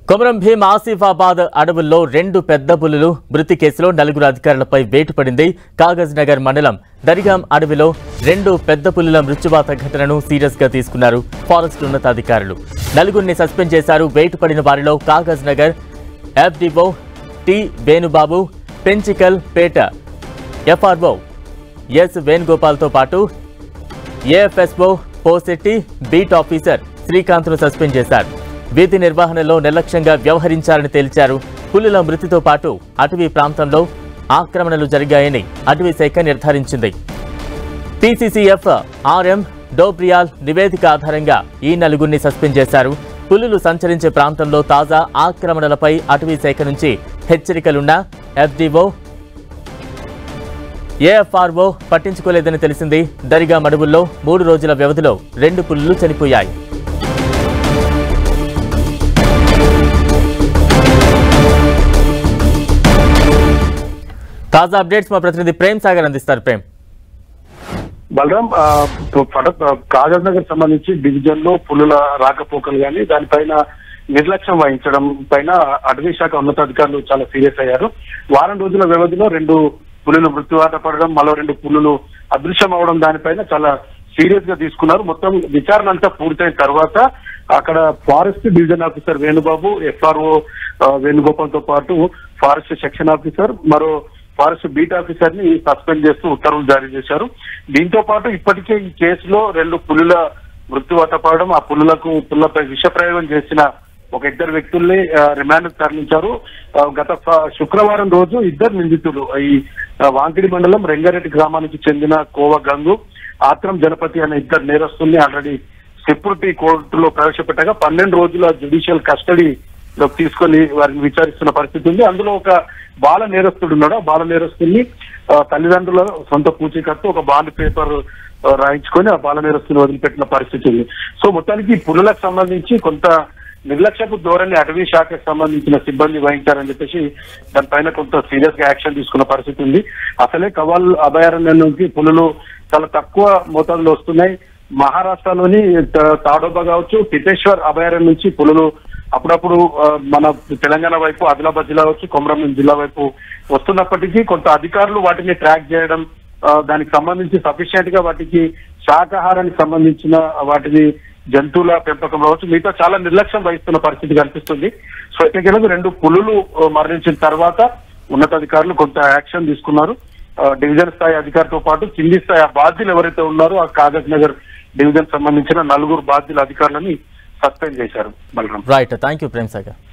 కొమరం భీం ఆసిఫాబాద్ అడవుల్లో 2 పెద్ద పులులు మృతి కేసులో 4 అధికారులపై వేటు పడింది. కాగజ్ నగర్ మండలం దరిగాం అడవిలో 2 పెద్ద పులుల మృత్యువాత ఘటనను సీరియస్ గా తీసుకున్నారు ఫారెస్ట్ ఉన్నతాధికారులు. 4 సస్పెండ్ చేశారు. వేటు పడిన వారిలో Kagaznagar FDO T Venubabu, Penchikalpet FRO S వేణుగోపాల్తో పాటు ఏఎఫ్ఎస్ఓ పోసెట్టి బీట్ ఆఫీసర్ శ్రీకాంత్ను సస్పెండ్ చేశారు. వీధి నిర్వహణలో నిర్లక్ష్యంగా వ్యవహరించారని తేల్చారు. పులుల మృతితో పాటు అటవీ ప్రాంతంలో ఆక్రమణలు జరిగాయని అటవీ శాఖ నిర్ధారించింది. పీసీసీఎఫ్ ఆర్ఎం డోబ్రియాల్ నివేదిక ఆధారంగా ఈ 4 సస్పెండ్ చేశారు. పులులు సంచరించే ప్రాంతంలో తాజా ఆక్రమణలపై అటవీ శాఖ నుంచి హెచ్చరికలున్నా ఎఫ్డిఓ ఏఎఫ్ఆర్ఓ పట్టించుకోలేదని తెలిసింది. దరిగాం అడవుల్లో 3 రోజుల వ్యవధిలో 2 పులులు చనిపోయాయి. తాజా అప్డేట్స్ మా ప్రతినిధి ప్రేమ్ సాగర్ అందిస్తారు. ప్రేమ్. బలరాం, కాగజ్ నగర్ సంబంధించి డివిజన్ లో పులుల రాకపోకలు కానీ దానిపైన నిర్లక్ష్యం వహించడం పైన అటవీ శాఖ ఉన్నతాధికారులు చాలా సీరియస్ అయ్యారు. వారం రోజుల వ్యవధిలో 2 పులులు మృత్యువాత పడడం, మరో 2 పులులు అదృశ్యం అవడం దానిపైన చాలా సీరియస్ గా తీసుకున్నారు. మొత్తం విచారణ అంతా పూర్తయిన తర్వాత అక్కడ forest division officer Venubabu, FRO Venugopal తో పాటు ఫారెస్ట్ సెక్షన్ ఆఫీసర్, మరో ఫారెస్ట్ బీట్ ఆఫీసర్ ని సస్పెండ్ చేస్తూ ఉత్తర్వులు జారీ చేశారు. దీంతో పాటు ఇప్పటికే ఈ కేసులో 2 పులుల మృత్యువాత పడడం, ఆ పులులపై విష ప్రయోగం చేసిన ఒక 2 వ్యక్తుల్ని రిమాండ్ తరలించారు. గత శుక్రవారం రోజు 2 నిందితులు ఈ వాంకిడి మండలం రెంగారెడ్డి గ్రామానికి చెందిన కోవ గంగు, ఆత్రం జనపతి అనే 2 నేరస్తుల్ని ఆల్రెడీ సెక్యూరిటీ కోర్టులో ప్రవేశపెట్టగా 12 రోజుల జ్యుడిషియల్ కస్టడీ తీసుకొని వారిని విచారిస్తున్న పరిస్థితి ఉంది. అందులో ఒక బాల నేరస్తుడు ఉన్నాడు. ఆ బాల నేరస్తుని తల్లిదండ్రుల సొంత పూచీకత్తు ఒక బాండ్ పేపర్ రాయించుకొని ఆ బాల నేరస్తుని వదిలిపెట్టిన పరిస్థితి ఉంది. సో మొత్తానికి పులులకు సంబంధించి కొంత నిర్లక్ష్యపు ధోరణి అటవీ శాఖకు సంబంధించిన సిబ్బంది వహించారని చెప్పేసి దానిపైన కొంత సీరియస్ గా యాక్షన్ తీసుకున్న పరిస్థితి ఉంది. అసలే కవాల్ అభయారణ్యం నుంచి పులులు చాలా తక్కువ మోతాదులో వస్తున్నాయి. మహారాష్ట్రలోని తాడోబా కావచ్చు, తిపేశ్వర్ అభయారణ్యం నుంచి పులులు అప్పుడప్పుడు మన తెలంగాణ వైపు ఆదిలాబాద్ జిల్లా కావచ్చు, కొమరం జిల్లా వైపు వస్తున్నప్పటికీ కొంత అధికారులు వాటిని ట్రాక్ చేయడం, దానికి సంబంధించి సఫిషియెంట్ గా వాటికి శాకాహారానికి సంబంధించిన వాటిని జంతువుల పెంపకం కావచ్చు మిగతా చాలా నిర్లక్ష్యం వహిస్తున్న పరిస్థితి కనిపిస్తుంది. సో అయితే 2 పులులు మరణించిన తర్వాత ఉన్నతాధికారులు కొంత యాక్షన్ తీసుకున్నారు. డివిజన్ స్థాయి అధికారితో పాటు కింది స్థాయి బాధ్యులు ఎవరైతే ఉన్నారో ఆ కాగజ్ నగర్ డివిజన్ సంబంధించిన 4 బాధ్యుల అధికారులని సస్పెండ్ చేశారు. Balaram. Right, thank you Prem Sagar.